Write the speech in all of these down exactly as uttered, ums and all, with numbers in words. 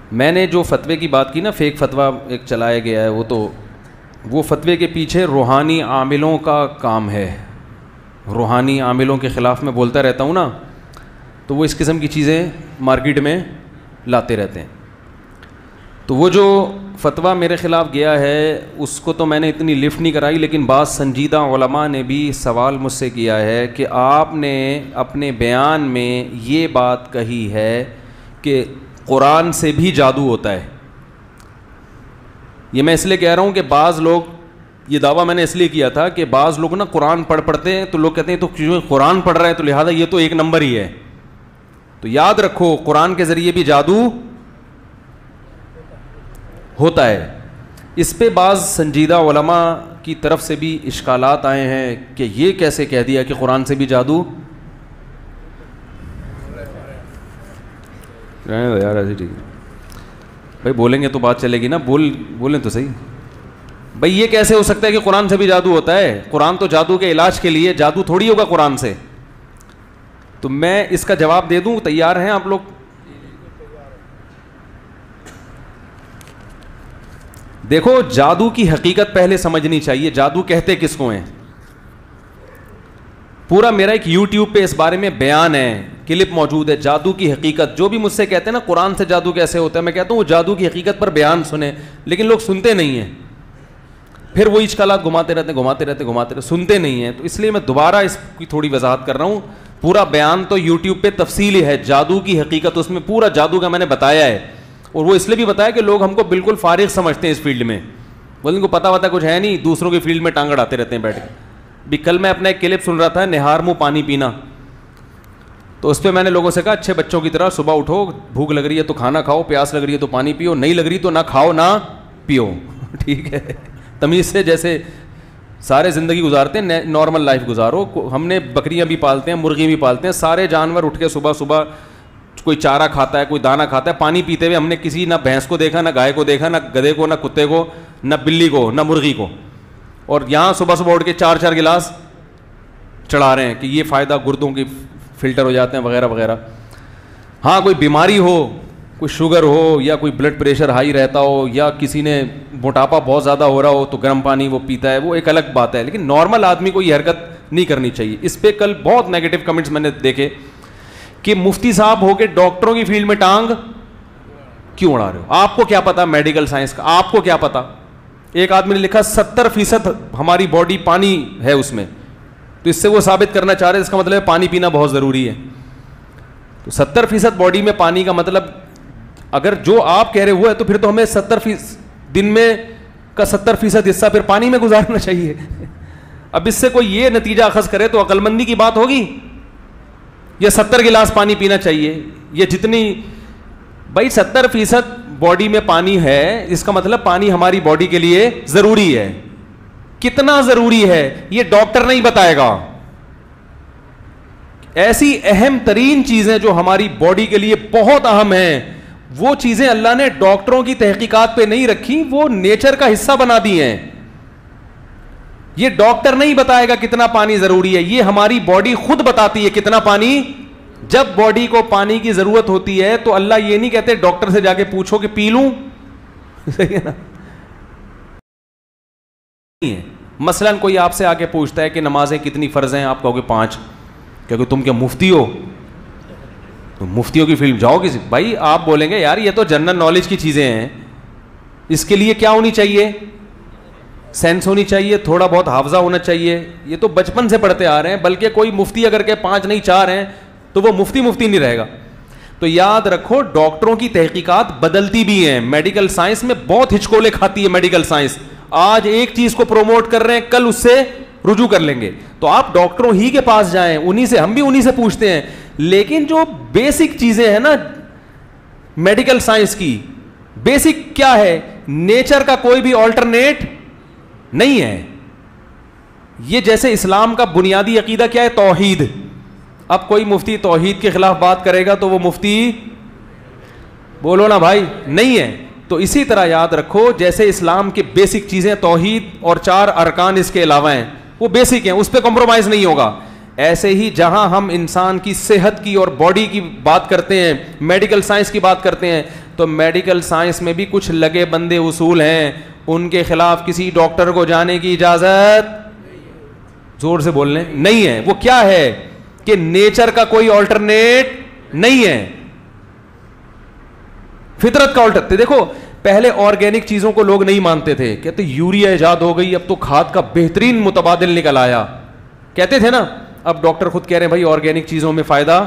میں نے جو فتوے کی بات کی نا, فیک فتویٰ ایک چلایا گیا ہے, وہ تو وہ فتوے کے پیچھے روحانی عاملوں کا کام ہے. روحانی عاملوں کے خلاف میں بولتا رہتا ہوں نا, تو وہ اس قسم کی چیزیں مارکیٹ میں لاتے رہتے ہیں. تو وہ جو فتویٰ میرے خلاف گیا ہے اس کو تو میں نے اتنی لفٹ نہیں کرائی, لیکن بعض سنجیدہ علماء نے بھی سوال مجھ سے کیا ہے کہ آپ نے اپنے بیان میں یہ بات کہی ہے کہ قرآن سے بھی جادو ہوتا ہے. یہ میں اس لیے کہہ رہا ہوں کہ بعض لوگ, یہ دعویٰ میں نے اس لیے کیا تھا کہ بعض لوگ نا قرآن پڑھ پڑھتے ہیں تو لوگ کہتے ہیں تو کیوں قرآن پڑھ رہے ہیں تو لہٰذا یہ تو ایک نمبر ہی ہے. تو یاد رکھو قرآن کے ذریعے بھی جادو ہوتا ہے. اس پہ بعض سنجیدہ علماء کی طرف سے بھی اشکالات آئے ہیں کہ یہ کیسے کہہ دیا کہ قرآن سے بھی جادو. یار ایسے ٹھیک ہے بھائی, بولیں گے تو بات چلے گی نا, بول بولیں تو صحیح بھائی. یہ کیسے ہو سکتا ہے کہ قرآن سے بھی جادو ہوتا ہے؟ قرآن تو جادو کے علاج کے لیے, جادو تھوڑی ہوگا قرآن سے. تو میں اس کا جواب دے دوں, تیار ہیں آپ لوگ؟ دیکھو جادو کی حقیقت پہلے سمجھنی چاہیے. جادو کہتے کس کو ہیں؟ پورا میرا ایک یوٹیوب پہ اس بارے میں بیان ہے, کلپ موجود ہے. جادو کی حقیقت, جو بھی مجھ سے کہتے ہیں نا قرآن سے جادو کیسے ہوتا ہے, میں کہتا ہوں وہ جادو کی حقیقت پر بیان سنیں, لیکن لوگ سنتے نہیں ہیں. پھر وہ اشکالات گھماتے رہتے ہیں گھماتے رہتے گھماتے رہتے سنتے نہیں ہیں. تو اس لیے میں دوبارہ اس کی تھوڑی وضاحت کر رہا ہوں. پورا بیان تو یوٹیوب پہ تفصیلی ہے, جادو کی حقیقت, اس میں پورا جادو کا میں نے بتایا ہے. اور وہ اس لیے بھی بتایا کہ لوگ ہم کو بالکل فارغ سمجھتے ہیں اس فیلڈ میں, بولے ان کو پتہ وتا کچھ ہے نہیں, دوسروں کی فیلڈ میں ٹانگ اڑاتے رہتے ہیں بیٹھ کے. بھی کل میں اپنا ایک کلپ سن رہا تھا, نہار منہ پانی پینا, تو اس پہ میں نے لوگوں سے کہا اچھے بچوں کی طرح صبح اٹھو, بھوک لگ رہی ہے تو کھانا کھاؤ, پیاس لگ رہی ہے تو پانی پیو, نہیں لگ رہی تو نہ کھاؤ نہ پیو. ٹھیک ہے, تمیز سے جیسے سارے زندگی گزارتے ہیں نارمل لائف گزارو. ہم نے بکریاں بھی پالتے ہیں, مرغی بھی پالتے ہیں, سارے جانور اٹھ کے صبح صبح کوئی چارہ کھاتا ہے, کوئی دانہ کھاتا ہے, پانی پیتے ہوئے ہم نے کسی نہ بھینس کو دیکھا, نہ گائے کو دیکھا, نہ گدھے کو, نہ کتے کو, نہ بلی کو, نہ مرغی کو. اور یہاں صبح صبح اٹھ کے چار چار گلاس چڑھا رہے ہیں کہ یہ فائدہ گردوں کی فلٹر ہو جاتے ہیں وغیرہ وغیرہ. ہاں کوئی بیماری ہو, کوئی شوگر ہو, یا کوئی بلڈ پریشر ہائی رہتا ہو, یا کسی نے موٹاپا بہت زیادہ ہو رہا ہو تو گرم پانی وہ پیتا ہے, وہ ایک الگ بات ہے. لیکن نارمل آدمی کو یہ حرکت نہیں کرنی چاہیے. اس پہ کل بہت نیگیٹو کمنٹس میں نے دیکھے کہ مفتی صاحب ہو کے ڈاکٹروں کی فیلڈ میں ٹانگ کیوں اڑا رہے ہو؟ آپ کو کیا پتا میڈیکل سائنس کا, آپ کو کیا پتا؟ ایک آدمی نے لکھا ستر فیصد ہماری باڈی پانی ہے اس میں, تو اس سے وہ ثابت کرنا چاہ رہے ہیں, اس کا مطلب ہے پانی پینا بہت ضروری ہے. تو ستر فیصد باڈی میں پانی کا مطلب اگر جو آپ کہہ رہے ہوئے تو پھر تو ہمیں ستر فیصد دن میں کا ستر فیصد حصہ پھر پانی میں گزارنا چاہیے. اب اس سے کوئی یہ نتیجہ اخذ کرے تو عقل مندی کی بات ہوگی, یا ستر گلاس پانی پینا چاہیے, یہ جتنی بھائی ستر فیصد باڈی میں پانی ہے, اس کا مطلب پانی ہماری باڈی کے لیے ضروری ہے. کتنا ضروری ہے یہ ڈاکٹر نہیں بتائے گا. ایسی اہم ترین چیزیں جو ہماری باڈی کے لیے بہت اہم ہیں, وہ چیزیں اللہ نے ڈاکٹروں کی تحقیقات پہ نہیں رکھی, وہ نیچر کا حصہ بنا دی ہیں. یہ ڈاکٹر نہیں بتائے گا کتنا پانی ضروری ہے, یہ ہماری باڈی خود بتاتی ہے کتنا پانی. جب باڈی کو پانی کی ضرورت ہوتی ہے تو اللہ یہ نہیں کہتے ڈاکٹر سے جا کے پوچھو کہ پی لوں. صحیح ہے نا؟ مثلا کوئی آپ سے آ کے پوچھتا ہے کہ نمازیں کتنی فرض ہیں, آپ کہو گے پانچ, کیونکہ تم کیا مفتی ہو, تو مفتیوں کی فلم جاؤ کسی. بھائی آپ بولیں گے یار یہ تو جنرل نالج کی چیزیں ہیں, اس کے لیے کیا ہونی چاہیے؟ سینس ہونی چاہیے, تھوڑا بہت حافظہ ہونا چاہیے. یہ تو بچپن سے پڑھتے آ رہے ہیں, بلکہ کوئی مفتی اگر کہ پانچ نہیں چار ہیں تو وہ مفتی مفتی نہیں رہے گا. تو یاد رکھو ڈاکٹروں کی تحقیقات بدلتی بھی ہیں. میڈیکل سائنس میں بہت ہچکولے کھاتی ہے میڈیکل سائنس. آج ایک چیز کو پروموٹ کر رہے ہیں, کل اس سے رجوع کر لیں گے. تو آپ ڈاکٹروں ہی کے پاس جائیں, انہی سے, ہم بھی انہی سے پوچھتے ہیں. لیکن جو بیسک چیزیں ہیں نا میڈیکل سائنس کی, بیسک کیا ہے, نیچر کا کوئی بھی آلٹرنیٹ نہیں ہے. یہ جیسے اسلام کا بنیادی عقیدہ کیا ہے, توحید. اب کوئی مفتی توحید کے خلاف بات کرے گا تو وہ مفتی, بولو نا بھائی, نہیں ہے. تو اسی طرح یاد رکھو جیسے اسلام کے بیسک چیزیں توحید اور چار ارکان اس کے علاوہ ہیں, وہ بیسک ہیں, اس پہ کمپرومائز نہیں ہوگا. ایسے ہی جہاں ہم انسان کی صحت کی اور باڈی کی بات کرتے ہیں, میڈیکل سائنس کی بات کرتے ہیں, تو میڈیکل سائنس میں بھی کچھ لگے بندے اصول ہیں, ان کے خلاف کسی ڈاکٹر کو جانے کی اجازت, زور سے بولنے, نہیں ہے. وہ کیا ہے کہ نیچر کا کوئی آلٹرنیٹ نہیں ہے, فطرت کا آلٹر. دیکھو پہلے آرگینک چیزوں کو لوگ نہیں مانتے تھے, کہتے یوریا ایجاد ہو گئی, اب تو کھاد کا بہترین متبادل نکل آیا, کہتے تھے نا. اب ڈاکٹر خود کہہ رہے ہیں بھائی آرگینک چیزوں میں فائدہ,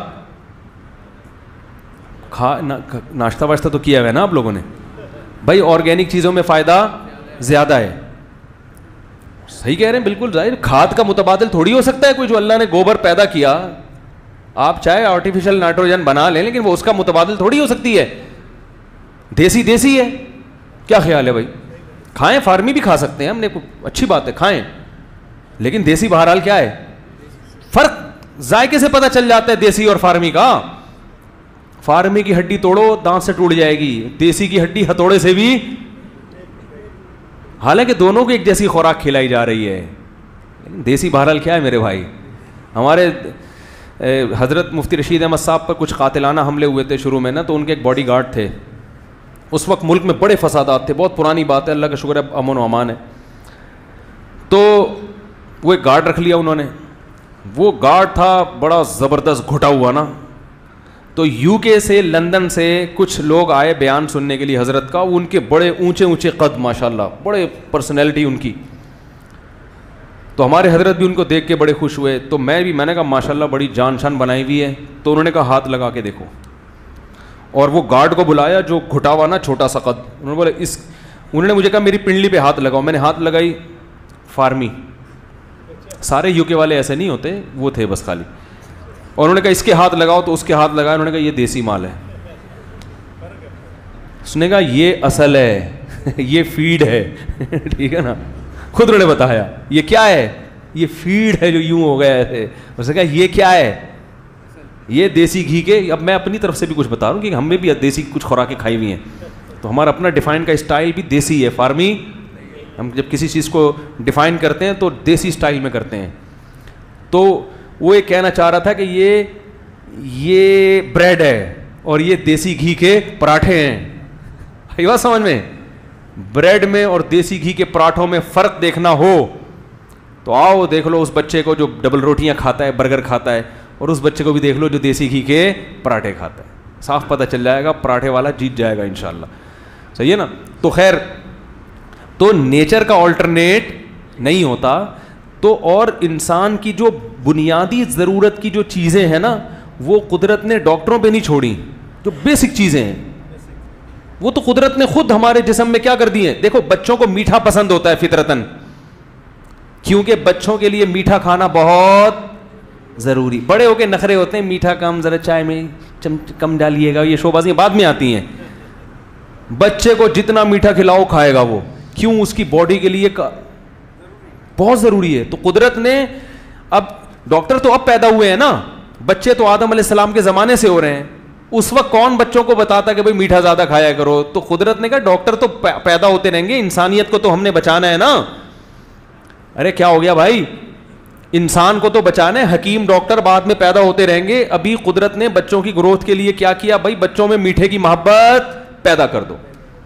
کھا ناشتہ واشتہ تو کیا ہوا ہے نا آپ لوگوں نے, بھائی آرگینک چیزوں میں فائدہ زیادہ ہے. صحیح کہہ رہے ہیں بالکل ظاہر, کھاد کا متبادل تھوڑی ہو سکتا ہے کوئی جو اللہ نے گوبر پیدا کیا, آپ چاہے آرٹیفیشل نائٹروجن بنا لیں لیکن وہ اس کا متبادل تھوڑی ہو سکتی ہے. دیسی دیسی ہے, کیا خیال ہے بھائی؟ کھائیں, فارمی بھی کھا سکتے ہیں ہم نے, اچھی بات ہے کھائیں, لیکن دیسی بہرحال کیا ہے, فرق ذائقے سے پتہ چل جاتا ہے دیسی اور فارمی کا. فارمی کی ہڈی توڑو دانت سے ٹوٹ جائے گی, دیسی کی ہڈی ہتھوڑے سے بھی, حالانکہ دونوں کو ایک جیسی خوراک کھلائی جا رہی ہے. لیکن دیسی بہرحال کیا ہے میرے بھائی. ہمارے حضرت مفتی رشید احمد صاحب پر کچھ قاتلانہ حملے ہوئے تھے شروع میں نا, تو ان کے ایک باڈی گارڈ تھے, اس وقت ملک میں بڑے فسادات تھے, بہت پرانی بات ہے, اللہ کا شکر ہے امن و امان ہے. تو وہ ایک گارڈ رکھ لیا انہوں نے, وہ گارڈ تھا بڑا زبردست گھٹا ہوا نا. تو یو کے سے لندن سے کچھ لوگ آئے بیان سننے کے لیے حضرت کا, ان کے بڑے اونچے اونچے قد ماشاءاللہ, بڑے پرسنالٹی ان کی. تو ہمارے حضرت بھی ان کو دیکھ کے بڑے خوش ہوئے, تو میں بھی میں نے کہا ماشاءاللہ بڑی جان شان بنائی ہوئی ہے. تو انہوں نے کہا ہاتھ لگا کے دیکھو, اور وہ گارڈ کو بلایا جو گھٹا ہوا نا چھوٹا سا قد, انہوں نے بولا اس, انہوں نے مجھے کہا میری پنڈلی پہ ہاتھ لگاؤ. میں نے ہاتھ لگائی, فارمی, سارے یو کے والے ایسے نہیں ہوتے, وہ تھے بس خالی. اور انہوں نے کہا اس کے ہاتھ لگاؤ, تو اس کے ہاتھ لگایا, انہوں نے کہا یہ دیسی مال ہے. اس نے کہا یہ اصل ہے, یہ فیڈ ہے, ٹھیک ہے نا, خود انہوں نے بتایا یہ کیا ہے, یہ فیڈ ہے جو یوں ہو گیا ہے. اس نے کہا یہ کیا ہے, یہ دیسی گھی کے. اب میں اپنی طرف سے بھی کچھ بتا رہا ہوں کہ ہم نے بھی دیسی کچھ خوراکیں کھائی ہوئی ہیں, تو ہمارا اپنا ڈیفائن کا اسٹائل بھی دیسی ہے, فارمی. ہم جب کسی چیز کو ڈیفائن کرتے ہیں تو دیسی اسٹائل میں کرتے ہیں. تو وہ یہ کہنا چاہ رہا تھا کہ یہ یہ بریڈ ہے اور یہ دیسی گھی کے پراٹھے ہیں. یہ بات سمجھ میں, بریڈ میں اور دیسی گھی کے پراٹھوں میں فرق دیکھنا ہو تو آؤ دیکھ لو اس بچے کو جو ڈبل روٹیاں کھاتا ہے, برگر کھاتا ہے, اور اس بچے کو بھی دیکھ لو جو دیسی گھی کے پراٹھے کھاتا ہے. صاف پتہ چل جائے گا, پراٹھے والا جیت جائے گا انشاءاللہ. صحیح ہے نا. تو خیر, تو نیچر کا آلٹرنیٹ نہیں ہوتا. تو اور انسان کی جو بنیادی ضرورت کی جو چیزیں ہیں نا, وہ قدرت نے ڈاکٹروں پہ نہیں چھوڑی. جو بیسک چیزیں ہیں وہ تو قدرت نے خود ہمارے جسم میں کیا کر دی ہیں. دیکھو بچوں کو میٹھا پسند ہوتا ہے فطرتاً, کیونکہ بچوں کے لیے میٹھا کھانا بہت ضروری. بڑے ہو کے نخرے ہوتے ہیں, میٹھا کم, ذرا چائے میں چمچ کم ڈالیے گا, یہ شوبازیاں بعد میں آتی ہیں. بچے کو جتنا میٹھا کھلاؤ کھائے گا وہ, کیوں, اس کی باڈی کے لیے بہت ضروری ہے. تو قدرت نے, اب ڈاکٹر تو اب پیدا ہوئے ہیں نا, بچے تو آدم علیہ السلام کے زمانے سے ہو رہے ہیں. اس وقت کون بچوں کو بتاتا کہ بھئی میٹھا زیادہ کھایا کرو. تو قدرت نے کہا ڈاکٹر تو پیدا ہوتے رہیں گے, انسانیت کو تو ہم نے بچانا ہے نا. ارے کیا ہو گیا بھائی, انسان کو تو بچانا ہے, حکیم ڈاکٹر بعد میں پیدا ہوتے رہیں گے. ابھی قدرت نے بچوں کی گروتھ کے لیے کیا کیا بھائی, بچوں میں میٹھے کی محبت پیدا کر دو,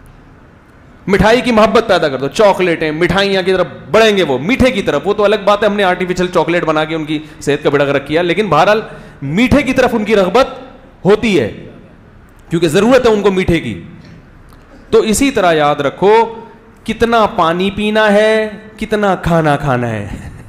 مٹھائی کی محبت پیدا کر دو. چاکلیٹیں, مٹھائیاں کی طرف بڑھیں گے وہ, میٹھے کی طرف. وہ تو الگ بات ہے, ہم نے آرٹیفیشل چاکلیٹ بنا کے ان کی صحت کا بیڑا غرق کیا, لیکن بہرحال میٹھے کی طرف ان کی رغبت ہوتی ہے کیونکہ ضرورت ہے ان کو میٹھے کی. تو اسی طرح یاد رکھو, کتنا پانی پینا ہے, کتنا کھانا کھانا ہے,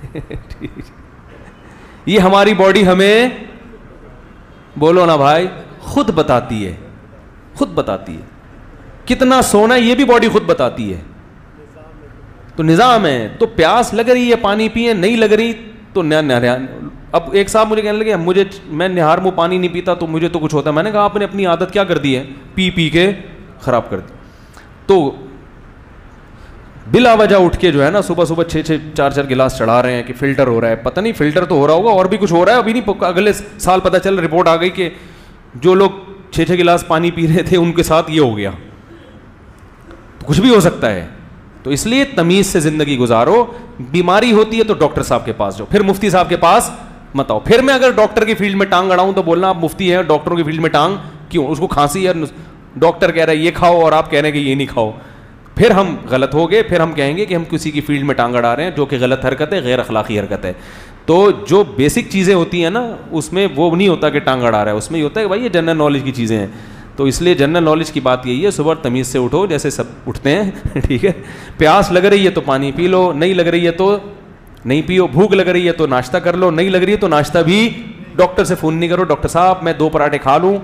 یہ ہماری باڈی ہمیں, بولو نا بھائی, خود بتاتی ہے, خود بتاتی ہے. کتنا سونا ہے یہ بھی باڈی خود بتاتی ہے. تو نظام ہے. تو پیاس لگ رہی ہے پانی پیئے, نہیں لگ رہی تو نہ. اب ایک صاحب مجھے کہنے لگے مجھے, میں نہار منہ پانی نہیں پیتا تو مجھے تو کچھ ہوتا ہے. میں نے کہا آپ نے اپنی عادت کیا کر دی ہے, پی پی کے خراب کر دی. تو بلا وجہ اٹھ کے جو ہے نا صبح صبح چھ چھ چار چار گلاس چڑھا رہے ہیں کہ فلٹر ہو رہا ہے. پتہ نہیں فلٹر تو ہو رہا ہوگا, اور بھی کچھ ہو رہا ہے. ابھی نہیں, اگلے سال پتہ چل رپورٹ آ گئی کہ جو لوگ چھ چھ گلاس پانی پی رہے تھے ان کے ساتھ یہ ہو گیا. تو کچھ بھی ہو سکتا ہے. تو اس لیے تمیز سے زندگی گزارو. بیماری ہوتی ہے تو ڈاکٹر صاحب کے پاس جاؤ, پھر مفتی صاحب کے پاس مت آؤ. پھر میں اگر ڈاکٹر کی فیلڈ میں ٹانگ اڑاؤں تو بولنا آپ مفتی ہیں, ڈاکٹروں کی فیلڈ میں ٹانگ کیوں؟ اس کو کھانسی ہے, ڈاکٹر کہہ رہا ہے یہ کھاؤ اور آپ کہہ رہے ہیں کہ یہ نہیں کھاؤ. پھر ہم غلط ہو گئے, پھر ہم کہیں گے کہ ہم کسی کی فیلڈ میں ٹانگ اڑا رہے ہیں, جو کہ غلط حرکت ہے, غیر اخلاقی حرکت ہے. تو جو بیسک چیزیں ہوتی ہیں نا اس میں وہ نہیں ہوتا کہ ٹانگ اڑا رہا ہے, اس میں یہ ہوتا ہے کہ بھائی یہ جنرل نالج کی چیزیں ہیں. تو اس لیے جنرل نالج کی بات یہی ہے, صبح تمیز سے اٹھو جیسے سب اٹھتے ہیں, ٹھیک ہے. پیاس لگ رہی ہے تو پانی پی لو, نہیں لگ رہی ہے تو نہیں پیو. بھوک لگ رہی ہے تو ناشتہ کر لو, نہیں لگ رہی ہے تو ناشتہ بھی ڈاکٹر سے فون نہیں کرو, ڈاکٹر صاحب میں دو پراٹھے کھا لوں.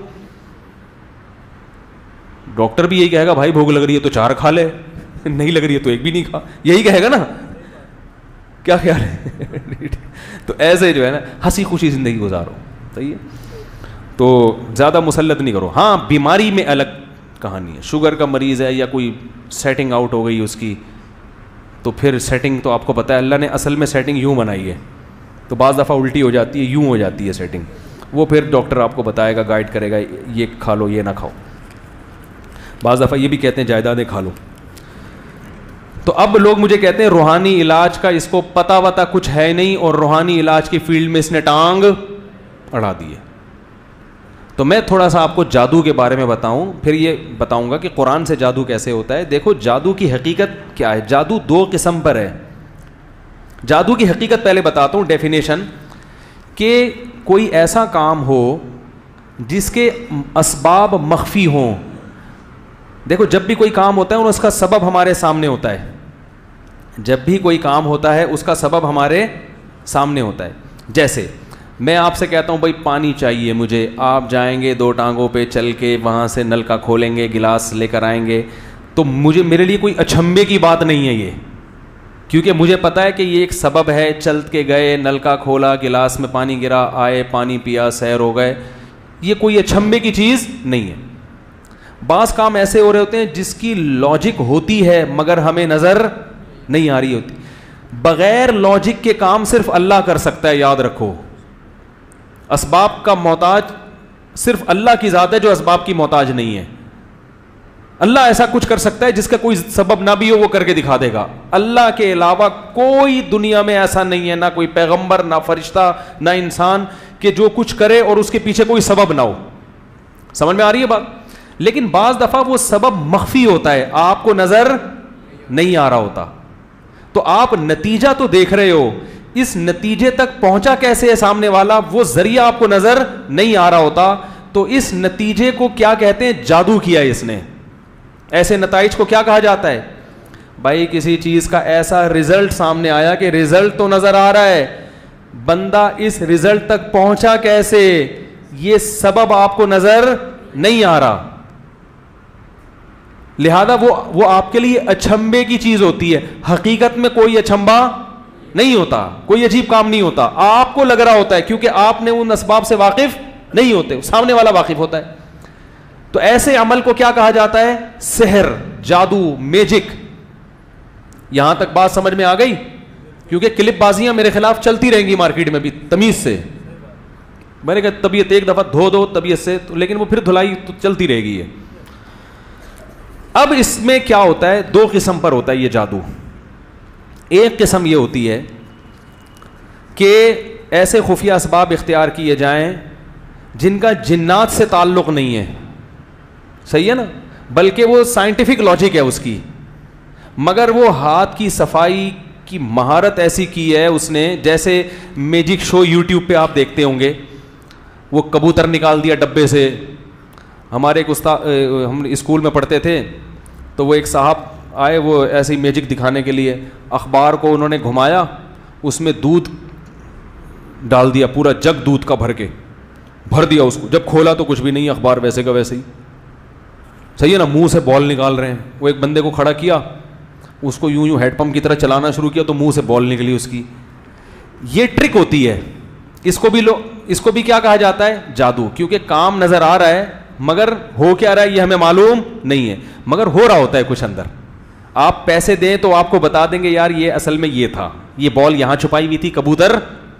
ڈاکٹر بھی یہی کہے گا بھائی بھوک لگ رہی ہے تو چار کھا لے, نہیں لگ رہی ہے تو ایک بھی نہیں کھا, یہی کہے گا نا. کیا خیال ہے؟ تو ایسے جو ہے نا ہنسی خوشی زندگی گزارو, صحیح ہے. تو زیادہ مسلط نہیں کرو. ہاں بیماری میں الگ کہانی ہے, شوگر کا مریض ہے یا کوئی سیٹنگ آؤٹ ہو گئی اس کی, تو پھر سیٹنگ تو آپ کو پتہ ہے اللہ نے اصل میں سیٹنگ یوں بنائی ہے, تو بعض دفعہ الٹی ہو جاتی ہے, یوں ہو جاتی ہے سیٹنگ. وہ پھر ڈاکٹر آپ کو بتائے گا, گائیڈ کرے گا, یہ کھا لو یہ نہ کھاؤ. بعض دفعہ یہ بھی کہتے ہیں جائیدادیں کھا لو. تو اب لوگ مجھے کہتے ہیں روحانی علاج کا اس کو پتہ وتا کچھ ہے نہیں, اور روحانی علاج کی فیلڈ میں اس نے ٹانگ اڑا دی ہے. تو میں تھوڑا سا آپ کو جادو کے بارے میں بتاؤں, پھر یہ بتاؤں گا کہ قرآن سے جادو کیسے ہوتا ہے. دیکھو جادو کی حقیقت کیا ہے. جادو دو قسم پر ہے. جادو کی حقیقت پہلے بتاتا ہوں, ڈیفینیشن, کہ کوئی ایسا کام ہو جس کے اسباب مخفی ہوں. دیکھو جب بھی کوئی کام ہوتا ہے اور اس کا سبب ہمارے سامنے ہوتا ہے, جب بھی کوئی کام ہوتا ہے اس کا سبب ہمارے سامنے ہوتا ہے. جیسے میں آپ سے کہتا ہوں بھائی پانی چاہیے مجھے, آپ جائیں گے دو ٹانگوں پہ چل کے وہاں سے نل کا کھولیں گے, گلاس لے کر آئیں گے, تو مجھے میرے لیے کوئی اچھمبے کی بات نہیں ہے یہ, کیونکہ مجھے پتہ ہے کہ یہ ایک سبب ہے. چل کے گئے, نل کا کھولا, گلاس میں پانی گرا, آئے پانی پیا, سیر ہو گئے, یہ کوئی اچھمبے کی چیز نہیں ہے. بعض کام ایسے ہو رہے ہوتے ہیں جس کی لاجک ہوتی ہے مگر ہمیں نظر نہیں آ رہی ہوتی. بغیر لاجک کے کام صرف اللہ کر سکتا ہے, یاد رکھو. اسباب کا محتاج صرف اللہ کی ذات ہے جو اسباب کی محتاج نہیں ہے. اللہ ایسا کچھ کر سکتا ہے جس کا کوئی سبب نہ بھی ہو, وہ کر کے دکھا دے گا. اللہ کے علاوہ کوئی دنیا میں ایسا نہیں ہے, نہ کوئی پیغمبر, نہ فرشتہ, نہ انسان, کہ جو کچھ کرے اور اس کے پیچھے کوئی سبب نہ ہو. سمجھ میں آ رہی ہے بات؟ لیکن بعض دفعہ وہ سبب مخفی ہوتا ہے, آپ کو نظر نہیں آ رہا ہوتا. تو آپ نتیجہ تو دیکھ رہے ہو, اس نتیجے تک پہنچا کیسے ہے سامنے والا, وہ ذریعہ آپ کو نظر نہیں آ رہا ہوتا. تو اس نتیجے کو کیا کہتے ہیں؟ جادو کیا ہے اس نے. ایسے نتائج کو کیا کہا جاتا ہے؟ بھائی کسی چیز کا ایسا رزلٹ سامنے آیا کہ رزلٹ تو نظر آ رہا ہے, بندہ اس رزلٹ تک پہنچا کیسے, یہ سبب آپ کو نظر نہیں آ رہا. لہذا وہ وہ آپ کے لیے اچھمبے کی چیز ہوتی ہے. حقیقت میں کوئی اچھمبا نہیں ہوتا, کوئی عجیب کام نہیں ہوتا. آپ کو لگ رہا ہوتا ہے کیونکہ آپ نے ان اسباب سے واقف نہیں ہوتے, سامنے والا واقف ہوتا ہے. تو ایسے عمل کو کیا کہا جاتا ہے؟ سحر, جادو, میجک. یہاں تک بات سمجھ میں آ گئی؟ کیونکہ کلپ بازیاں میرے خلاف چلتی رہیں گی مارکیٹ میں بھی تمیز سے. میں نے کہا طبیعت ایک دفعہ دھو دو طبیعت سے, لیکن وہ پھر دھلائی تو چلتی رہے گی. اب اس میں کیا ہوتا ہے؟ دو قسم پر ہوتا ہے یہ جادو. ایک قسم یہ ہوتی ہے کہ ایسے خفیہ اسباب اختیار کیے جائیں جن کا جنات سے تعلق نہیں ہے, صحیح ہے نا, بلکہ وہ سائنٹیفک لاجک ہے اس کی, مگر وہ ہاتھ کی صفائی کی مہارت ایسی کی ہے اس نے. جیسے میجک شو یوٹیوب پہ آپ دیکھتے ہوں گے, وہ کبوتر نکال دیا ڈبے سے. ہمارے ایک استاد, ہم اسکول میں پڑھتے تھے, تو وہ ایک صاحب آئے, وہ ایسی میجک دکھانے کے لیے. اخبار کو انہوں نے گھمایا, اس میں دودھ ڈال دیا, پورا جگ دودھ کا بھر کے بھر دیا اس کو. جب کھولا تو کچھ بھی نہیں, اخبار ویسے کا ویسے ہی, صحیح ہے نا. منہ سے بال نکال رہے ہیں. وہ ایک بندے کو کھڑا کیا, اس کو یوں یوں ہیڈ پمپ کی طرح چلانا شروع کیا, تو منہ سے بال نکلی اس کی. یہ ٹرک ہوتی ہے. اس کو بھی لو اس کو بھی کیا کہا جاتا ہے؟ جادو. کیونکہ کام نظر آ رہا ہے مگر ہو کیا رہا ہے یہ ہمیں معلوم نہیں ہے, مگر ہو رہا ہوتا ہے کچھ اندر. آپ پیسے دیں تو آپ کو بتا دیں گے یار یہ اصل میں یہ تھا, یہ بال یہاں چھپائی ہوئی تھی, کبوتر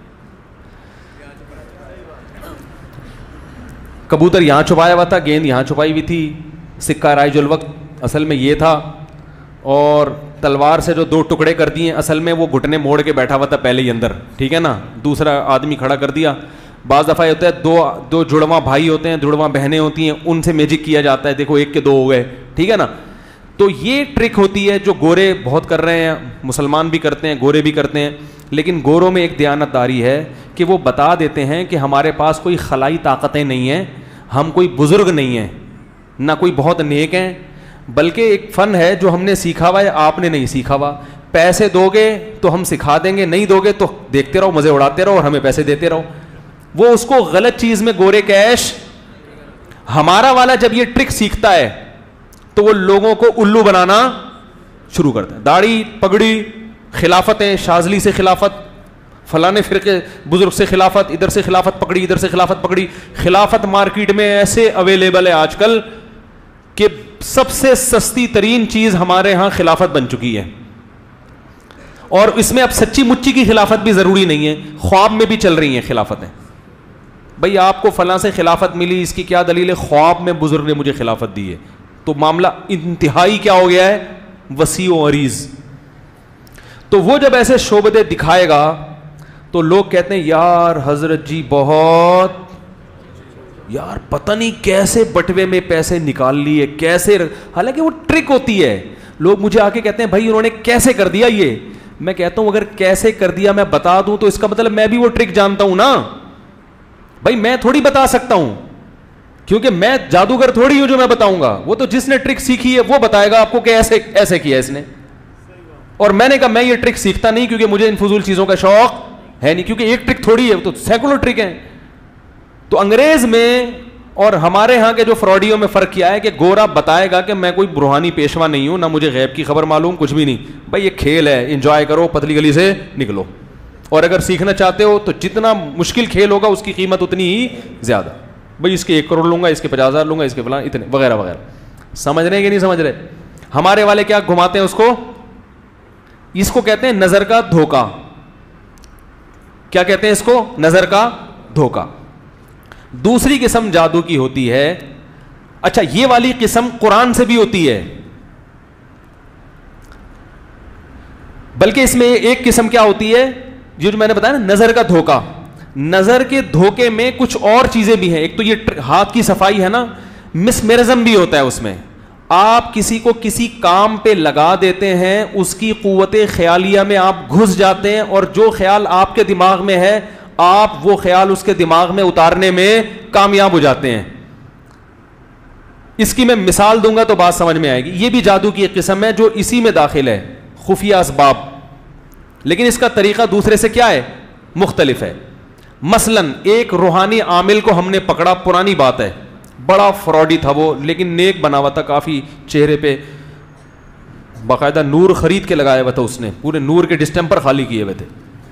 کبوتر یہاں چھپایا ہوا تھا, گیند یہاں چھپائی ہوئی تھی, سکہ رائج الوقت اصل میں یہ تھا, اور تلوار سے جو دو ٹکڑے کر دیے, اصل میں وہ گھٹنے موڑ کے بیٹھا ہوا تھا پہلے ہی اندر, ٹھیک ہے نا, دوسرا آدمی کھڑا کر دیا. بعض دفعہ ہوتا ہے دو دو جڑواں بھائی ہوتے ہیں, جڑواں بہنیں ہوتی ہیں, ان سے میجک کیا جاتا ہے, دیکھو ایک کے دو ہو گئے, ٹھیک ہے نا. تو یہ ٹرک ہوتی ہے جو گورے بہت کر رہے ہیں, مسلمان بھی کرتے ہیں, گورے بھی کرتے ہیں. لیکن گوروں میں ایک دیانت داری ہے کہ وہ بتا دیتے ہیں کہ ہمارے پاس کوئی خلائی طاقتیں نہیں ہیں, ہم کوئی بزرگ نہیں ہیں, نہ کوئی بہت نیک ہیں, بلکہ ایک فن ہے جو ہم نے سیکھا ہوا ہے, آپ نے نہیں سیکھا ہوا. پیسے دو گے تو ہم سکھا دیں گے, نہیں دو گے تو دیکھتے رہو, مزے اڑاتے رہو اور ہمیں پیسے دیتے رہو. وہ اس کو غلط چیز میں گورے کیش. ہمارا والا جب یہ ٹرک سیکھتا ہے تو وہ لوگوں کو الو بنانا شروع کرتا ہے. داڑھی پگڑی, خلافتیں, شاذلی سے خلافت, فلانے فرقے بزرگ سے خلافت, ادھر سے خلافت پکڑی, ادھر سے خلافت پکڑی. خلافت مارکیٹ میں ایسے اویلیبل ہے آج کل کہ سب سے سستی ترین چیز ہمارے ہاں خلافت بن چکی ہے. اور اس میں اب سچی مچی کی خلافت بھی ضروری نہیں ہے, خواب میں بھی چل رہی ہیں خلافتیں. بھئی آپ کو فلاں سے خلافت ملی, اس کی کیا دلیل ہے؟ خواب میں بزرگ نے مجھے خلافت دی ہے. تو معاملہ انتہائی کیا ہو گیا ہے, وسیع و عریض. تو وہ جب ایسے شعبدے دکھائے گا تو لوگ کہتے ہیں یار حضرت جی بہت, یار پتہ نہیں کیسے بٹوے میں پیسے نکال لیے, کیسے, حالانکہ وہ ٹرک ہوتی ہے. لوگ مجھے آ کے کہتے ہیں بھائی انہوں نے کیسے کر دیا یہ. میں کہتا ہوں اگر کیسے کر دیا میں بتا دوں تو اس کا مطلب میں بھی وہ ٹرک جانتا ہوں نا. بھائی میں تھوڑی بتا سکتا ہوں, کیونکہ میں جادوگر تھوڑی ہوں جو میں بتاؤں گا. وہ تو جس نے ٹرک سیکھی ہے وہ بتائے گا آپ کو کہ ایسے ایسے کیا اس نے. اور میں نے کہا میں یہ ٹرک سیکھتا نہیں کیونکہ مجھے ان فضول چیزوں کا شوق ہے نہیں, کیونکہ ایک ٹرک تھوڑی ہے, تو سینکڑوں ٹرک ہیں. تو انگریز میں اور ہمارے ہاں کے جو فراڈیوں میں فرق کیا ہے کہ گورا بتائے گا کہ میں کوئی روحانی پیشوا نہیں ہوں, نہ مجھے غیب کی خبر معلوم, کچھ بھی نہیں. بھائی یہ کھیل ہے, انجوائے کرو, پتلی گلی سے نکلو. اور اگر سیکھنا چاہتے ہو تو جتنا مشکل کھیل ہوگا اس کی قیمت اتنی ہی زیادہ. بھائی اس کے ایک کروڑ لوں گا, اس کے پچاس ہزار لوں گا, اس کے فلاں اتنے وغیرہ وغیرہ. سمجھ رہے ہیں کہ نہیں سمجھ رہے؟ ہمارے والے کیا گھماتے ہیں اس کو, اس کو کہتے ہیں نظر کا دھوکہ. کیا کہتے ہیں اس کو؟ نظر کا دھوکہ. دوسری قسم جادو کی ہوتی ہے. اچھا یہ والی قسم قرآن سے بھی ہوتی ہے, بلکہ اس میں ایک قسم کیا ہوتی ہے جو میں نے بتایا نا, نظر کا دھوکہ. نظر کے دھوکے میں کچھ اور چیزیں بھی ہیں. ایک تو یہ ہاتھ کی صفائی ہے نا, مسمرزم بھی ہوتا ہے اس میں. آپ کسی کو کسی کام پہ لگا دیتے ہیں, اس کی قوت خیالیہ میں آپ گھس جاتے ہیں, اور جو خیال آپ کے دماغ میں ہے آپ وہ خیال اس کے دماغ میں اتارنے میں کامیاب ہو جاتے ہیں. اس کی میں مثال دوں گا تو بات سمجھ میں آئے گی. یہ بھی جادو کی ایک قسم ہے جو اسی میں داخل ہے, خفیہ اسباب, لیکن اس کا طریقہ دوسرے سے کیا ہے, مختلف ہے. مثلا ایک روحانی عامل کو ہم نے پکڑا, پرانی بات ہے, بڑا فراڈی تھا وہ, لیکن نیک بنا ہوا تھا کافی, چہرے پہ باقاعدہ نور خرید کے لگایا ہوا تھا اس نے, پورے نور کے ڈسٹمپر خالی کیے ہوئے تھے.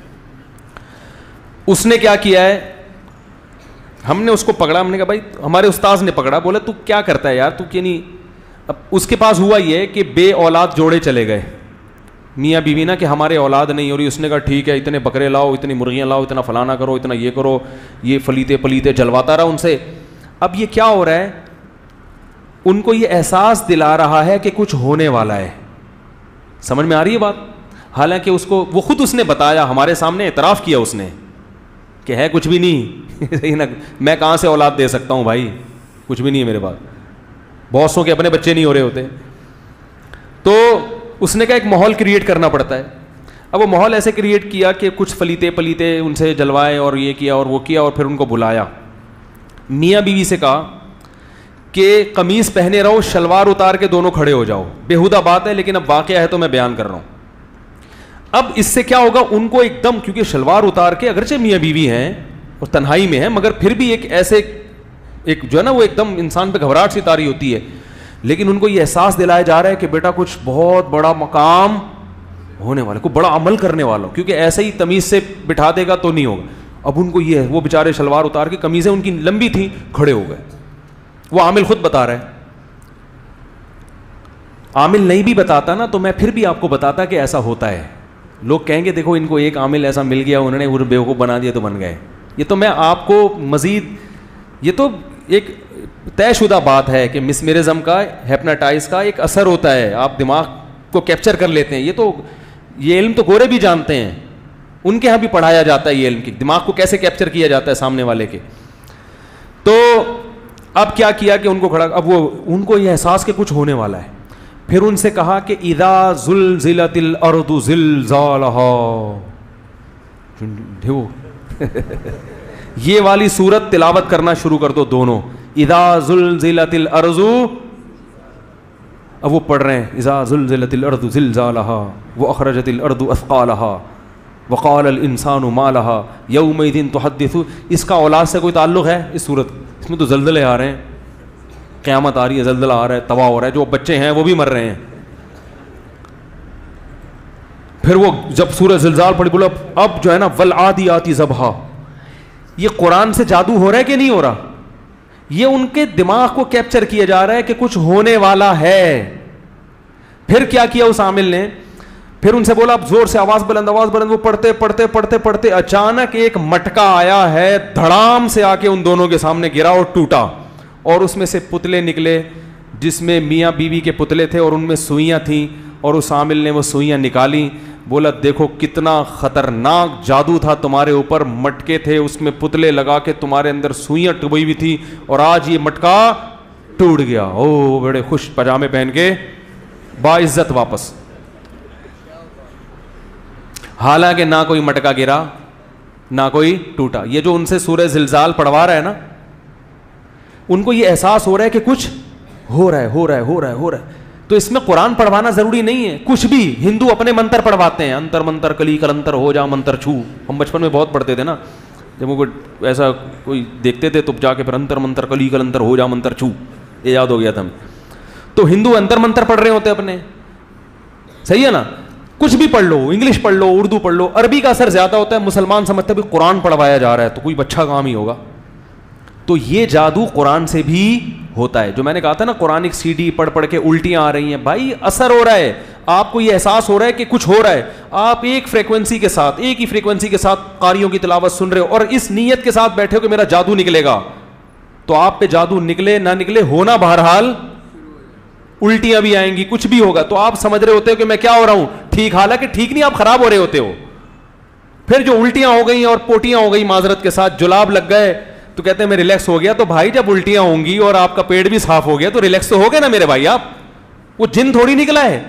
اس نے کیا کیا ہے, ہم نے اس کو پکڑا, ہم نے کہا بھائی, ہمارے استاذ نے پکڑا, بولا تو کیا کرتا ہے یار تو کیا نہیں. اب اس کے پاس ہوا یہ کہ بے اولاد جوڑے چلے گئے, میاں بیوی نا, کہ ہمارے اولاد نہیں ہو رہی. اس نے کہا ٹھیک ہے, اتنے بکرے لاؤ, اتنی مرغیاں لاؤ, اتنا فلانا کرو, اتنا یہ کرو, یہ فلیتے پلیتے جلواتا رہا ان سے. اب یہ کیا ہو رہا ہے, ان کو یہ احساس دلا رہا ہے کہ کچھ ہونے والا ہے. سمجھ میں آ رہی ہے بات؟ حالانکہ اس کو وہ خود اس نے بتایا, ہمارے سامنے اعتراف کیا اس نے کہ ہے کچھ بھی نہیں. میں کہاں سے اولاد دے سکتا ہوں بھائی, کچھ بھی نہیں ہے میرے پاس. بہت سو کے اپنے بچے نہیں ہو رہے ہوتے. تو اس نے کہا ایک ماحول کریٹ کرنا پڑتا ہے. اب وہ ماحول ایسے کریٹ کیا کہ کچھ فلیتے پلیتے ان سے جلوائے, اور یہ کیا اور وہ کیا, اور پھر ان کو بلایا. میاں بیوی سے کہا کہ قمیص پہنے رہو, شلوار اتار کے دونوں کھڑے ہو جاؤ. بےہودہ بات ہے لیکن اب واقعہ ہے تو میں بیان کر رہا ہوں. اب اس سے کیا ہوگا, ان کو ایک دم, کیونکہ شلوار اتار کے اگرچہ میاں بیوی ہیں اور تنہائی میں ہیں, مگر پھر بھی ایک ایسے ایک جو ہے نا وہ ایک دم انسان پہ گھبراہٹ سی طاری ہوتی ہے. لیکن ان کو یہ احساس دلایا جا رہا ہے کہ بیٹا کچھ بہت بڑا مقام ہونے والا, کوئی بڑا عمل کرنے والا, کیونکہ ایسے ہی تمیز سے بٹھا دے گا تو نہیں ہوگا. اب ان کو یہ ہے, وہ بیچارے شلوار اتار کے, قمیضیں ان کی لمبی تھیں, کھڑے ہو گئے. وہ عامل خود بتا رہا ہے. عامل نہیں بھی بتاتا نا تو میں پھر بھی آپ کو بتاتا کہ ایسا ہوتا ہے. لوگ کہیں گے دیکھو ان کو ایک عامل ایسا مل گیا, انہوں نے وہ بیوقوف بنا دیا تو بن گئے. یہ تو میں آپ کو مزید, یہ تو ایک طے شدہ بات ہے کہ مسمرزم کا, ہیپناٹائز کا ایک اثر ہوتا ہے. آپ دماغ کو کیپچر کر لیتے ہیں. یہ تو یہ علم تو گورے بھی جانتے ہیں, ان کے ہاں بھی پڑھایا جاتا ہے یہ علم کہ دماغ کو کیسے کیپچر کیا جاتا ہے سامنے والے کے. تو اب کیا کیا کہ ان کو کھڑا, اب وہ ان کو یہ احساس کہ کچھ ہونے والا ہے. پھر ان سے کہا کہ اذا زلزلت الارض زلزالها, یہ والی سورت تلاوت کرنا شروع کر دو دونوں. اذا زلزلت الارض, اب وہ پڑھ رہے ہیں اذا زلزلت الارض زلزالها واخرجت الارض اثقالها وقال الانسان ما لها يومئذ تحدث. اس کا اولاد سے کوئی تعلق ہے اس سورت؟ اس میں تو زلزلے آ رہے ہیں, قیامت آ رہی ہے, زلزلہ آ رہا ہے, تباہ ہو رہا ہے, جو بچے ہیں وہ بھی مر رہے ہیں. پھر وہ جب سورہ زلزال پڑھی بولا اب جو ہے نا والعادیات ضبحا, یہ قرآن سے جادو ہو رہا ہے کہ نہیں ہو رہا؟ یہ ان کے دماغ کو کیپچر کیا جا رہا ہے کہ کچھ ہونے والا ہے. پھر کیا کیا اس عامل نے, پھر ان سے بولا اب زور سے آواز بلند آواز بلند. وہ پڑھتے پڑھتے پڑھتے پڑھتے اچانک ایک مٹکا آیا ہے, دھڑام سے آ کے ان دونوں کے سامنے گرا اور ٹوٹا, اور اس میں سے پتلے نکلے جس میں میاں بیوی کے پتلے تھے اور ان میں سوئیاں تھیں, اور اس عامل نے وہ سوئیاں نکالی. بولا دیکھو کتنا خطرناک جادو تھا تمہارے اوپر, مٹکے تھے اس میں پتلے لگا کے تمہارے اندر سوئیاں ٹبئی ہوئی تھی, اور آج یہ مٹکا ٹوٹ گیا. او بڑے خوش پجامے پہن کے باعزت واپس. حالانکہ نہ کوئی مٹکا گرا نہ کوئی ٹوٹا. یہ جو ان سے سورہ زلزال پڑھوا رہا ہے نا, ان کو یہ احساس ہو رہا ہے کہ کچھ ہو رہا ہے ہو رہا ہے ہو رہا ہے ہو رہا ہے. تو اس میں قرآن پڑھوانا ضروری نہیں ہے کچھ بھی. ہندو اپنے منتر پڑھواتے ہیں, انتر منتر کلی کلنتر ہو جا منتر چھو. ہم بچپن میں بہت پڑھتے تھے نا, جب وہ ایسا کوئی دیکھتے تھے تو جا کے پھر انتر منتر کلی کلنتر ہو جا منتر چھو, یہ یاد ہو گیا تھا ہمیں. تو ہندو انتر منتر پڑھ رہے ہوتے اپنے, صحیح ہے نا. کچھ بھی پڑھ لو, انگلش پڑھ لو, اردو پڑھ لو, عربی کا اثر زیادہ ہوتا ہے. مسلمان سمجھتے بھی قرآن پڑھوایا جا رہا ہے تو کوئی اچھا کام ہی ہوگا. تو یہ جادو قرآن سے بھی ہوتا ہے. جو میں نے کہا تھا نا قرآنک سی ڈی پڑھ پڑھ کے الٹیاں آ رہی ہیں, بھائی اثر ہو رہا ہے, آپ کو یہ احساس ہو رہا ہے کہ کچھ ہو رہا ہے. آپ ایک فریکوینسی کے ساتھ ایک ہی فریکوینسی کے ساتھ قاریوں کی تلاوت سن رہے ہو اور اس نیت کے ساتھ بیٹھے ہو کہ میرا جادو نکلے گا, تو آپ پہ جادو نکلے نہ نکلے ہونا بہرحال الٹیاں بھی آئیں گی, کچھ بھی ہوگا. تو آپ سمجھ رہے ہوتے ہو کہ میں کیا ہو رہا ہوں ٹھیک, حالانکہ ٹھیک نہیں, آپ خراب ہو رہے ہوتے ہو. پھر جو الٹیاں ہو گئی اور پوٹیاں ہو گئی معذرت کے ساتھ, جلاب لگ گئے, تو کہتے ہیں میں ریلیکس ہو گیا. تو بھائی جب الٹیاں ہوں گی اور آپ کا پیٹ بھی صاف ہو گیا تو ریلیکس تو ہو گئے نا میرے بھائی آپ. وہ جن تھوڑی نکلا ہے.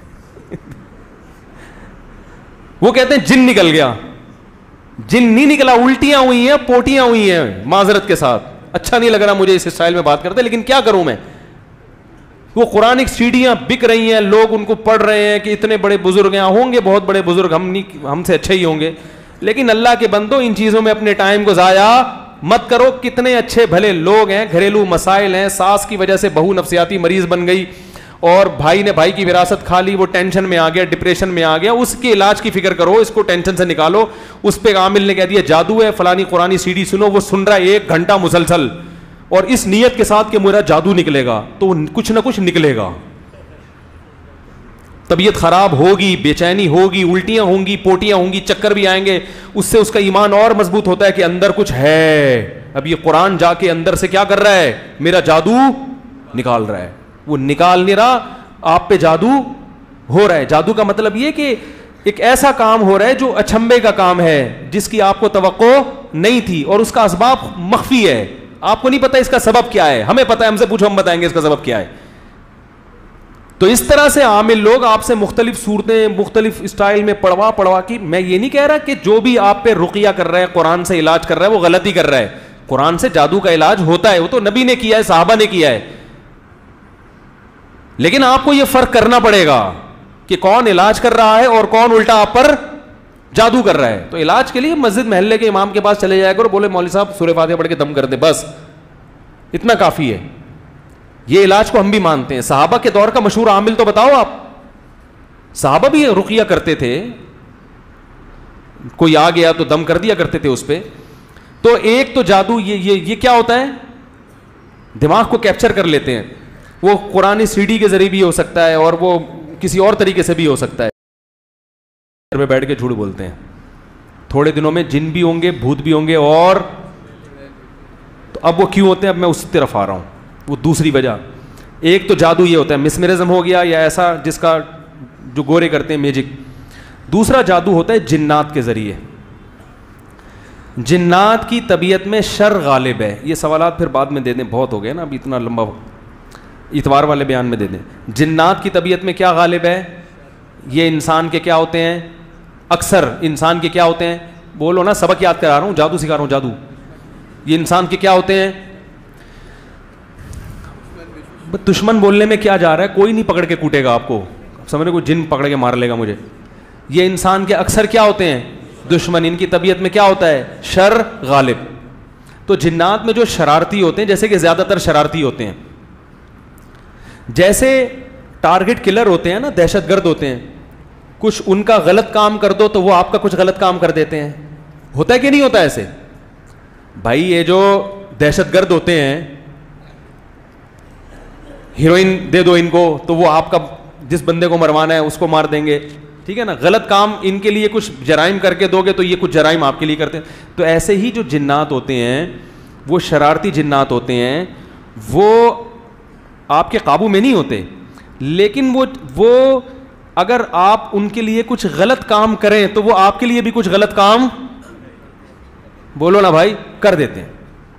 وہ کہتے ہیں جن نکل گیا, جن نہیں نکلا, الٹیاں ہوئی ہیں, پوٹیاں ہوئی ہیں معذرت کے ساتھ. اچھا نہیں لگ رہا مجھے اس اسٹائل میں بات کرتے, لیکن کیا کروں میں. وہ قرآنک سیڑھیاں بک رہی ہیں, لوگ ان کو پڑھ رہے ہیں کہ اتنے بڑے بزرگ ہیں, ہوں گے بہت بڑے بزرگ, ہم نہیں ہم سے اچھے ہی ہوں گے, لیکن اللہ کے بندو ان چیزوں میں اپنے ٹائم کو ضائع مت کرو. کتنے اچھے بھلے لوگ ہیں, گھریلو مسائل ہیں, ساس کی وجہ سے بہو نفسیاتی مریض بن گئی, اور بھائی نے بھائی کی وراثت کھا لی, وہ ٹینشن میں آ گیا, ڈپریشن میں آ گیا, اس کے علاج کی فکر کرو, اس کو ٹینشن سے نکالو. اس پہ عامل نے کہہ دیا جادو ہے, فلانی قرآنی سی ڈی سنو, وہ سن رہا ہے ایک گھنٹہ مسلسل, اور اس نیت کے ساتھ کہ میرا جادو نکلے گا, تو کچھ نہ کچھ نکلے گا. طبیعت خراب ہوگی, بے چینی ہوگی, الٹیاں ہوں گی, پوٹیاں ہوں گی, چکر بھی آئیں گے. اس سے اس کا ایمان اور مضبوط ہوتا ہے کہ اندر کچھ ہے. اب یہ قرآن جا کے اندر سے کیا کر رہا ہے, میرا جادو نکال رہا ہے. وہ نکال نہیں رہا, آپ پہ جادو ہو رہا ہے. جادو کا مطلب یہ کہ ایک ایسا کام ہو رہا ہے جو اچھمبے کا کام ہے, جس کی آپ کو توقع نہیں تھی, اور اس کا اسباب مخفی ہے. آپ کو نہیں پتا اس کا سبب کیا ہے, ہمیں پتا ہے, ہم سے پوچھو ہم بتائیں گے اس کا سبب کیا ہے. تو اس طرح سے عامل لوگ آپ سے مختلف صورتیں مختلف اسٹائل میں پڑھوا پڑھوا کی. میں یہ نہیں کہہ رہا کہ جو بھی آپ پہ رقیہ کر رہا ہے, قرآن سے علاج کر رہا ہے, وہ غلطی کر رہا ہے. قرآن سے جادو کا علاج ہوتا ہے, وہ تو نبی نے کیا ہے, صحابہ نے کیا ہے. لیکن آپ کو یہ فرق کرنا پڑے گا کہ کون علاج کر رہا ہے اور کون الٹا آپ پر جادو کر رہا ہے. تو علاج کے لیے مسجد محلے کے امام کے پاس چلے جایا کرو, بولے مولوی صاحب سورہ فاتحہ پڑھ کے دم کر دیں, بس اتنا کافی ہے. یہ علاج کو ہم بھی مانتے ہیں. صحابہ کے دور کا مشہور عامل تو بتاؤ آپ. صحابہ بھی رقیہ کرتے تھے, کوئی آ گیا تو دم کر دیا کرتے تھے اس پہ. تو ایک تو جادو یہ یہ یہ کیا ہوتا ہے, دماغ کو کیپچر کر لیتے ہیں. وہ قرآن سی ڈی کے ذریعے بھی ہو سکتا ہے, اور وہ کسی اور طریقے سے بھی ہو سکتا ہے. گھر پہ بیٹھ کے جھوٹ بولتے ہیں, تھوڑے دنوں میں جن بھی ہوں گے, بھوت بھی ہوں گے. اور تو اب وہ کیوں ہوتے ہیں, اب میں اس طرف آ رہا ہوں. وہ دوسری وجہ, ایک تو جادو یہ ہوتا ہے مسمرزم ہو گیا, یا ایسا جس کا جو گورے کرتے ہیں میجک. دوسرا جادو ہوتا ہے جنات کے ذریعے. جنات کی طبیعت میں شر غالب ہے. یہ سوالات پھر بعد میں دے دیں, بہت ہو گئے نا ابھی اتنا لمبا, اتوار والے بیان میں دے دیں. جنات کی طبیعت میں کیا غالب ہے؟ یہ انسان کے کیا ہوتے ہیں؟ اکثر انسان کے کیا ہوتے ہیں؟ بولو نا, سبق یاد کرا رہا ہوں, جادو سکھا رہا ہوں, جادو. یہ انسان کے کیا ہوتے ہیں؟ دشمن بولنے میں کیا جا رہا ہے, کوئی نہیں پکڑ کے کوٹے گا آپ کو, سمجھ رہے, کوئی جن پکڑ کے مار لے گا مجھے. یہ انسان کے اکثر کیا ہوتے ہیں؟ دشمن. ان کی طبیعت میں کیا ہوتا ہے؟ شر غالب. تو جنات میں جو شرارتی ہوتے ہیں, جیسے کہ زیادہ تر شرارتی ہوتے ہیں, جیسے ٹارگٹ کلر ہوتے ہیں نا, دہشت گرد ہوتے ہیں, کچھ ان کا غلط کام کر دو تو وہ آپ کا کچھ غلط کام کر دیتے ہیں. ہوتا ہے کہ نہیں ہوتا ایسے؟ بھائی یہ جو دہشت گرد ہوتے ہیں, ہیروئن دے دو ان کو تو وہ آپ کا جس بندے کو مروانا ہے اس کو مار دیں گے, ٹھیک ہے نا. غلط کام ان کے لیے کچھ جرائم کر کے دو گے تو یہ کچھ جرائم آپ کے لیے کرتے ہیں. تو ایسے ہی جو جنات ہوتے ہیں وہ شرارتی جنات ہوتے ہیں, وہ آپ کے قابو میں نہیں ہوتے, لیکن وہ وہ اگر آپ ان کے لیے کچھ غلط کام کریں تو وہ آپ کے لیے بھی کچھ غلط کام, بولو نا بھائی, کر دیتے ہیں.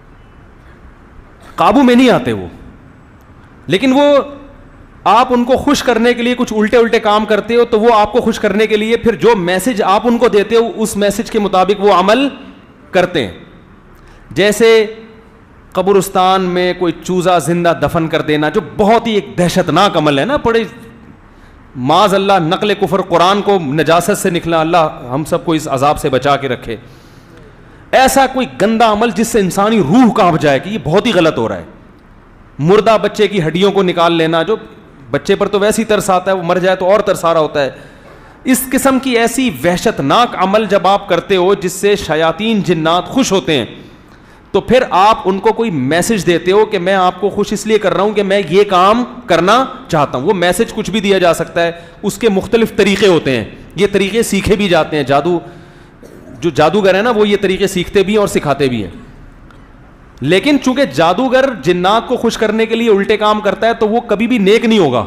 قابو میں نہیں آتے وہ, لیکن وہ آپ ان کو خوش کرنے کے لیے کچھ الٹے الٹے کام کرتے ہو تو وہ آپ کو خوش کرنے کے لیے پھر جو میسج آپ ان کو دیتے ہو اس میسج کے مطابق وہ عمل کرتے ہیں. جیسے قبرستان میں کوئی چوزا زندہ دفن کر دینا, جو بہت ہی ایک دہشت ناک عمل ہے نا, بڑے معاذ اللہ نقل کفر, قرآن کو نجاست سے نکلا, اللہ ہم سب کو اس عذاب سے بچا کے رکھے. ایسا کوئی گندا عمل جس سے انسانی روح کانپ جائے کہ یہ بہت ہی غلط ہو رہا ہے. مردہ بچے کی ہڈیوں کو نکال لینا, جو بچے پر تو ویسے ہی ترس آتا ہے, وہ مر جائے تو اور ترس آ رہا ہوتا ہے. اس قسم کی ایسی وحشت ناک عمل جب آپ کرتے ہو جس سے شیاطین جنات خوش ہوتے ہیں, تو پھر آپ ان کو کوئی میسج دیتے ہو کہ میں آپ کو خوش اس لیے کر رہا ہوں کہ میں یہ کام کرنا چاہتا ہوں. وہ میسج کچھ بھی دیا جا سکتا ہے, اس کے مختلف طریقے ہوتے ہیں, یہ طریقے سیکھے بھی جاتے ہیں. جادو جو جادوگر ہیں نا وہ یہ طریقے سیکھتے بھی ہیں اور سکھاتے بھی ہیں. لیکن چونکہ جادوگر جنات کو خوش کرنے کے لیے الٹے کام کرتا ہے تو وہ کبھی بھی نیک نہیں ہوگا.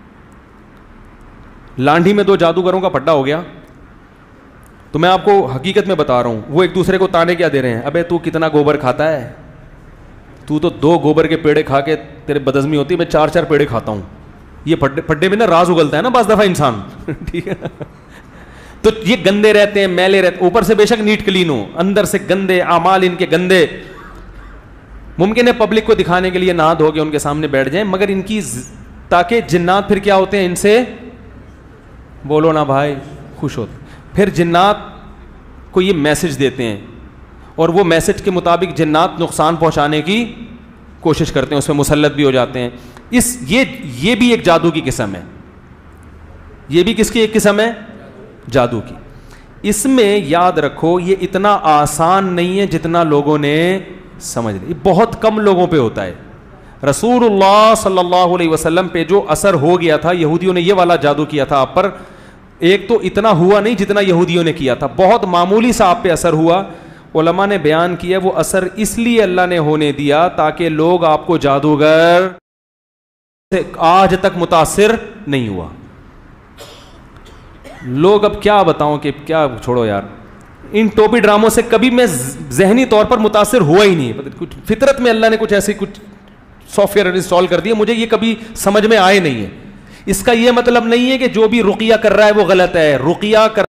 لانڈھی میں دو جادوگروں کا پڈا ہو گیا, تو میں آپ کو حقیقت میں بتا رہا ہوں, وہ ایک دوسرے کو تانے کیا دے رہے ہیں, ابے تو کتنا گوبر کھاتا ہے, تو تو دو گوبر کے پیڑے کھا کے تیرے بدہضمی ہوتی ہے, میں چار چار پیڑے کھاتا ہوں. یہ پڈے میں نا راز اگلتا ہے نا بعض دفعہ انسان, ٹھیک ہے. تو یہ گندے رہتے ہیں, میلے رہتے, اوپر سے بے شک نیٹ کلین ہو, اندر سے گندے اعمال ان کے گندے. ممکن ہے پبلک کو دکھانے کے لیے نہا دھو کے ان کے سامنے بیٹھ جائیں, مگر ان کی تاکہ جنات پھر کیا ہوتے ہیں ان سے, بولو نا بھائی, خوش ہوتے. پھر جنات کو یہ میسج دیتے ہیں اور وہ میسج کے مطابق جنات نقصان پہنچانے کی کوشش کرتے ہیں, اس میں مسلط بھی ہو جاتے ہیں. اس یہ یہ بھی ایک جادو کی قسم ہے. یہ بھی کس کی ایک قسم ہے؟ جادو کی. اس میں یاد رکھو یہ اتنا آسان نہیں ہے جتنا لوگوں نے سمجھ لیا. یہ بہت کم لوگوں پہ ہوتا ہے. رسول اللہ صلی اللہ علیہ وسلم پہ جو اثر ہو گیا تھا, یہودیوں نے یہ والا جادو کیا تھا آپ پر, ایک تو اتنا ہوا نہیں جتنا یہودیوں نے کیا تھا, بہت معمولی سا آپ پہ اثر ہوا. علماء نے بیان کیا وہ اثر اس لیے اللہ نے ہونے دیا تاکہ لوگ آپ کو جادوگر آج تک متاثر نہیں ہوا. لوگ اب کیا بتاؤں کہ کیا, چھوڑو یار, ان ٹوپی ڈراموں سے کبھی میں ذہنی طور پر متاثر ہوا ہی نہیں. کچھ فطرت میں اللہ نے کچھ ایسی کچھ سافٹ ویئر انسٹال کر دیا, مجھے یہ کبھی سمجھ میں آئے نہیں ہے. اس کا یہ مطلب نہیں ہے کہ جو بھی رقیہ کر رہا ہے وہ غلط ہے. رقیہ کر